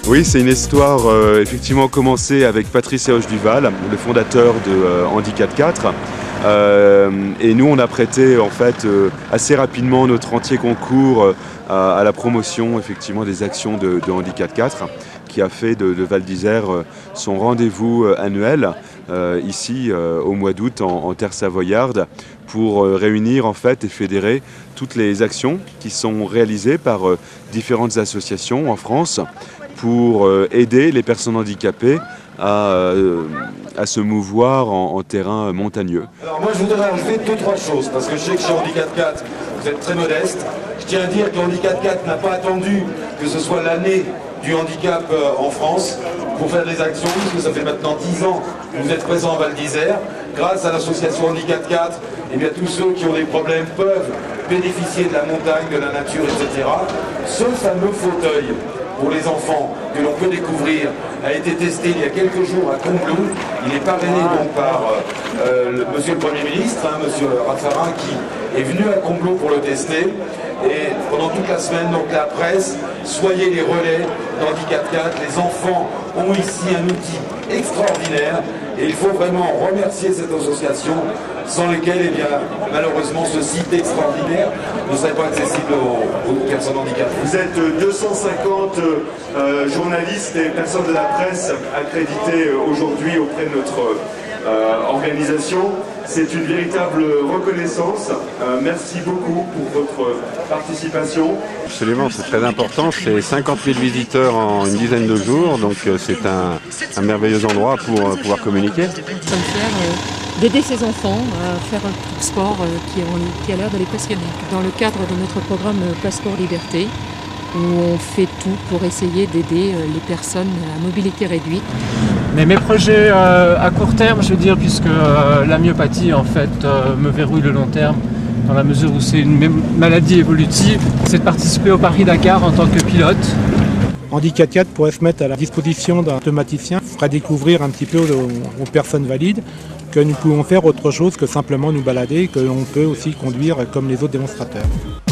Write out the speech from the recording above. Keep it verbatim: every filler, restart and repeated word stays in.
Oui, c'est une histoire euh, effectivement commencée avec Patrice Héroche-Duval, le fondateur de euh, Handicap quatre. Euh, et nous, on a prêté en fait euh, assez rapidement notre entier concours euh, à, à la promotion effectivement des actions de, de Handicap quatre, qui a fait de, de Val d'Isère euh, son rendez-vous euh, annuel euh, ici euh, au mois d'août en, en terre savoyarde, pour euh, réunir en fait et fédérer toutes les actions qui sont réalisées par euh, différentes associations en France pour euh, aider les personnes handicapées à, euh, à se mouvoir en, en terrain montagneux. Alors moi je voudrais rajouter deux trois choses, parce que je sais que chez Handicap quatre vous êtes très modeste. Je tiens à dire que Handicap quatre n'a pas attendu que ce soit l'année du handicap en France pour faire des actions, puisque ça fait maintenant dix ans que vous êtes présent à Val d'Isère. Grâce à l'association Handicap quatre, eh bien, tous ceux qui ont des problèmes peuvent bénéficier de la montagne, de la nature, et cetera. Ce fameux fauteuil pour les enfants que l'on peut découvrir a été testé il y a quelques jours à Combloux. Il est parrainé donc par euh, le, monsieur le Premier ministre, hein, monsieur Raffarin, qui est venu à Combloux pour le tester. Et pendant toute la semaine, donc la presse, soyez les relais d'Handicap quatre. Les enfants ont ici un outil extraordinaire et il faut vraiment remercier cette association sans lesquelles, eh bien, malheureusement, ce site extraordinaire ne serait pas accessible aux, aux personnes handicapées. Vous êtes deux cent cinquante euh, journalistes et personnes de la presse accrédités aujourd'hui auprès de notre euh, organisation. C'est une véritable reconnaissance. Euh, merci beaucoup pour votre participation. Absolument, c'est très important. C'est cinquante mille visiteurs en une dizaine de jours, donc euh, c'est un, un merveilleux endroit pour euh, pouvoir communiquer. Ça me faire euh, d'aider ces enfants à faire un sport euh, qui, est, qui a l'air de les passionner. Dans le cadre de notre programme Passeport Liberté, où on fait tout pour essayer d'aider euh, les personnes à mobilité réduite. Mais mes projets euh, à court terme, je veux dire, puisque euh, la myopathie en fait euh, me verrouille le long terme, dans la mesure où c'est une maladie évolutive, c'est de participer au Paris-Dakar en tant que pilote. Handicap quatre pourrait se mettre à la disposition d'un automaticien, ferait découvrir un petit peu aux, aux personnes valides que nous pouvons faire autre chose que simplement nous balader, que l'on peut aussi conduire comme les autres démonstrateurs.